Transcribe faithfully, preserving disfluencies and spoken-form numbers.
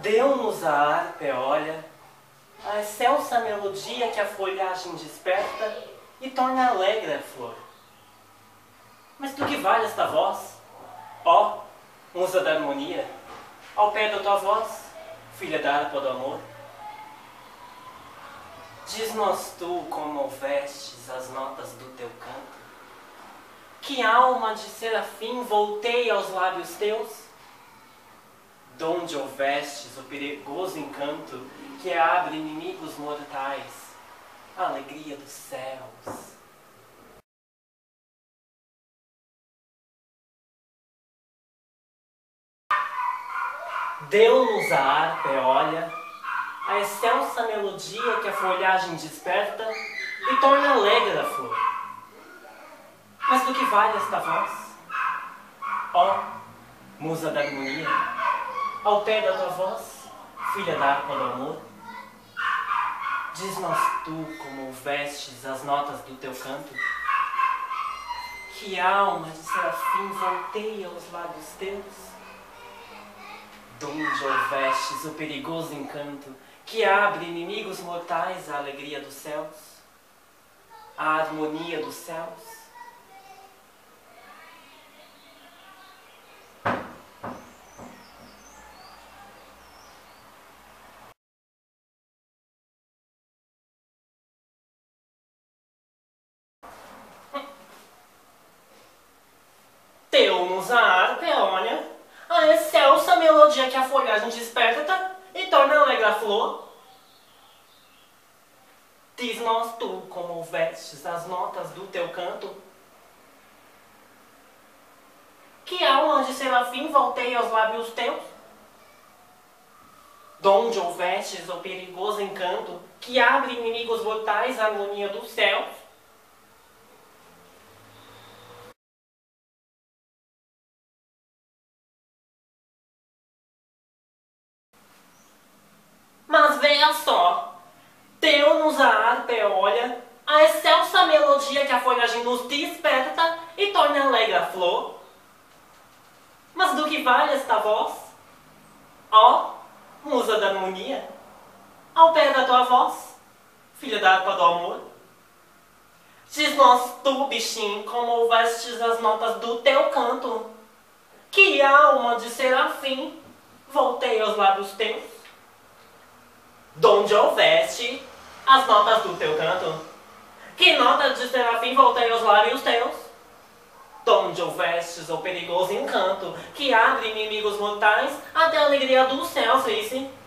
Deu-nos a harpa eólia, a excelsa melodia que a folhagem desperta e torna alegre a flor. Mas do que vale esta voz, ó, musa da harmonia, ao pé da tua voz, filha da harpa do amor? Diz-nos tu como ouvestes as notas do teu canto, que alma de serafim voltei aos lábios teus? Donde houvestes o perigoso encanto que abre inimigos mortais, a alegria dos céus. Deu-nos a harpa eólia, a excelsa melodia que a folhagem desperta e torna alegre a flor. Mas do que vale esta voz, ó, musa da harmonia, ao pé da tua voz, filha da harpa do amor? Diz-nos tu como ouvestes as notas do teu canto, que alma de serafim volteia aos lábios teus? Donde houvestes o perigoso encanto que abre inimigos mortais a alegria dos céus, a harmonia dos céus? Deu-nos a harpa eólia, a excelsa melodia que a folhagem desperta e torna alegre a flor. Diz-nos tu como ouvestes as notas do teu canto, que alma de serafim voltei aos lábios teus? Donde houvestes o perigoso encanto que abre inimigos mortais a harmonia dos céus? Mas veja só, deu-nos a harpa eólia, a excelsa melodia que a folhagem nos desperta e torna alegre a flor. Mas do que vale esta voz, ó, musa da harmonia, ao pé da tua voz, filha da harpa do amor? Diz-nos tu, bichinho, como ouvestes as notas do teu canto, que alma de serafim voltei aos lábios teus? Donde houveste as notas do teu canto, que notas de serafim voltei aos lábios teus? Donde houvestes o perigoso encanto que abre inimigos mortais até a alegria dos céus, Rice?